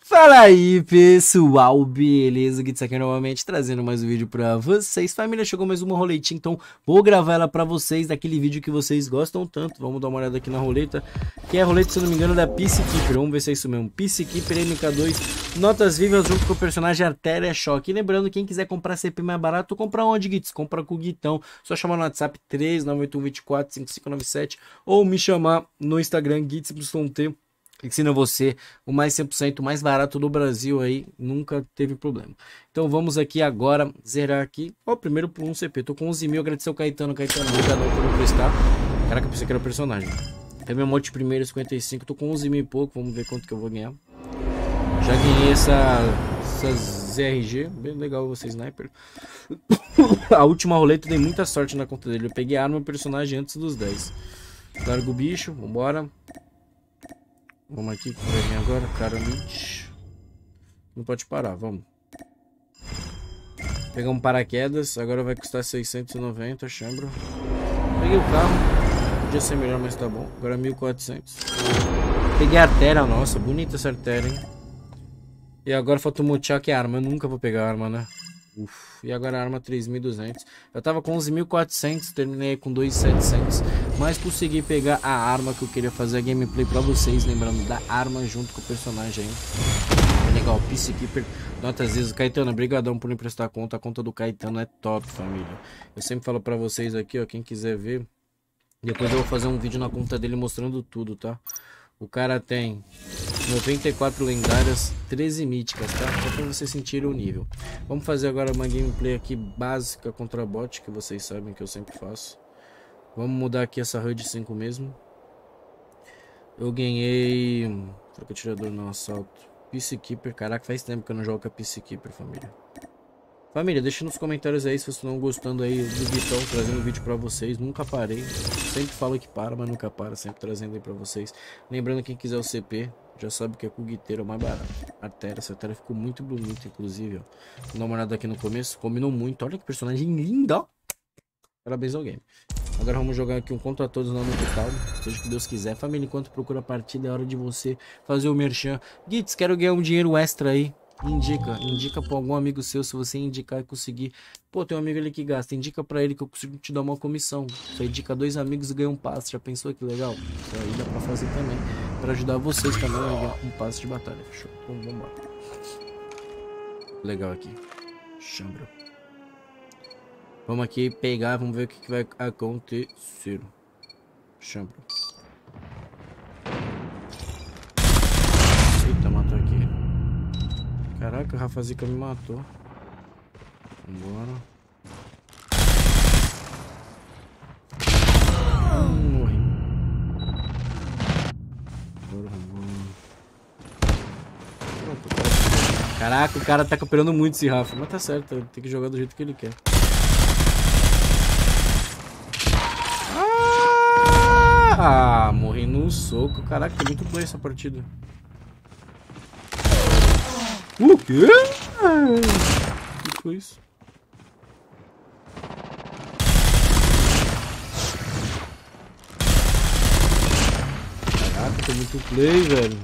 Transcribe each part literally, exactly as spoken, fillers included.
Fala aí pessoal, beleza? Gitz aqui novamente trazendo mais um vídeo pra vocês. Família, chegou mais uma roletinha, então vou gravar ela pra vocês, daquele vídeo que vocês gostam tanto. Vamos dar uma olhada aqui na roleta, que é a roleta, se eu não me engano, da Peacekeeper. Vamos ver se é isso mesmo. Peacekeeper M K dois, notas vivas junto com o personagem Artéria Choque. E lembrando, quem quiser comprar C P mais barato, compra onde, Gitz? Compra com o Guitão. Só chamar no WhatsApp três nove oito um, dois quatro, cinco cinco nove sete ou me chamar no Instagram Gitz Y T. Ensina você o mais cem por cento mais barato do Brasil aí, nunca teve problema. Então vamos aqui agora zerar aqui. Ó, primeiro por um C P, tô com onze mil, agradecer ao Caetano, Caetano, obrigado por me prestar. Caraca, eu pensei que era personagem. Tem meu monte primeiro, cinquenta e cinco, tô com onze mil e pouco, vamos ver quanto que eu vou ganhar. Já ganhei essa, essa Z R G, bem legal você, Sniper. A última roleta dei muita sorte na conta dele, eu peguei a arma e personagem antes dos dez. Largo o bicho, vambora. Vamos aqui, que vai vir agora, cara, não pode parar, vamos. Pegar um paraquedas, agora vai custar seiscentos e noventa, chambro. Peguei o carro, podia ser melhor, mas tá bom. Agora mil e quatrocentos. Peguei a artéria, nossa, bonita essa artéria, hein. E agora falta o Mucha, que é a arma, eu nunca vou pegar a arma, né. Uf, e agora a arma três mil e duzentos. Eu tava com onze mil e quatrocentos, terminei com dois mil e setecentos. Mas consegui pegar a arma que eu queria fazer a gameplay pra vocês. Lembrando da arma junto com o personagem aí. É legal, Peacekeeper. Notas vezes, Caetano, brigadão por me emprestar a conta. A conta do Caetano é top, família. Eu sempre falo pra vocês aqui, ó, quem quiser ver. Depois eu vou fazer um vídeo na conta dele mostrando tudo, tá? O cara tem noventa e quatro lendárias, treze míticas, tá? Só pra vocês sentirem o nível. Vamos fazer agora uma gameplay aqui básica contra bot, que vocês sabem que eu sempre faço. Vamos mudar aqui essa H U D cinco mesmo. Eu ganhei... Troca atirador no assalto. Peacekeeper, caraca, faz tempo que eu não jogo com a Peacekeeper, família. Família, deixa nos comentários aí se vocês estão gostando aí do Vitão trazendo vídeo pra vocês. Nunca parei, sempre falo que para, mas nunca para, sempre trazendo aí pra vocês. Lembrando, quem quiser o C P, já sabe que é com o guiteiro, é o mais barato. Artéria, essa artéria ficou muito bonita, inclusive, ó. Vou dar uma olhada aqui no começo, combinou muito, olha que personagem linda, ó. Parabéns ao game. Agora vamos jogar aqui um contra todos lá no total, seja o que Deus quiser. Família, enquanto procura a partida, é hora de você fazer o merchan. Gitz, quero ganhar um dinheiro extra aí. Indica, indica pra algum amigo seu, se você indicar e conseguir. Pô, tem um amigo ali que gasta, indica pra ele que eu consigo te dar uma comissão. Você indica dois amigos e ganha um passe, já pensou que legal? Isso aí dá pra fazer também, pra ajudar vocês também a ganhar um passe de batalha, fechou? Então vamos embora. Legal aqui, chambro. Vamos aqui pegar, vamos ver o que, que vai acontecer. Chambro. Eita, matou aqui. Caraca, o Rafa Zica me matou. Vambora. Hum, morri. Vambora, vambora. Caraca, o cara tá cooperando muito esse Rafa. Mas tá certo, tem que jogar do jeito que ele quer. Ah, morri no soco. Caraca, tem muito play essa partida. O quê? O que foi isso? Caraca, tem muito play, velho.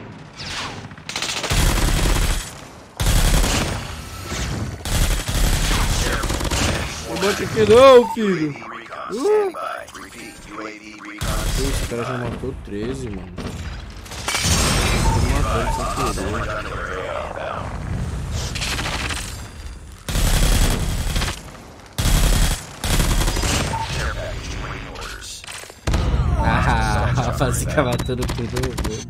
Não bote aqui não, filho. Uh. Esse cara já matou treze, mano. Tô matando sem querer. Ah, a Fazica matando tudo, velho.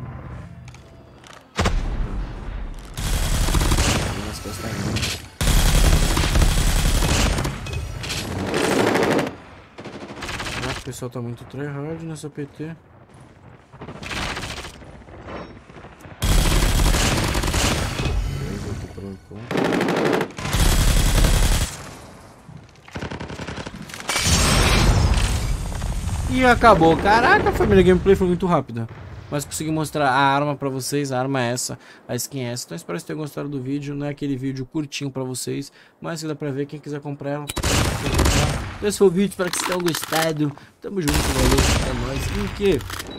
Nas costas não. O pessoal tá muito tryhard nessa P T. E acabou. Caraca, família, a gameplay foi muito rápida. Mas consegui mostrar a arma pra vocês. A arma é essa, a skin é essa. Então espero que vocês tenham gostado do vídeo. Não é aquele vídeo curtinho pra vocês, mas que dá pra ver. Quem quiser comprar ela, esse foi o vídeo, espero que vocês tenham gostado. Tamo junto, valeu, é nóis. E o que?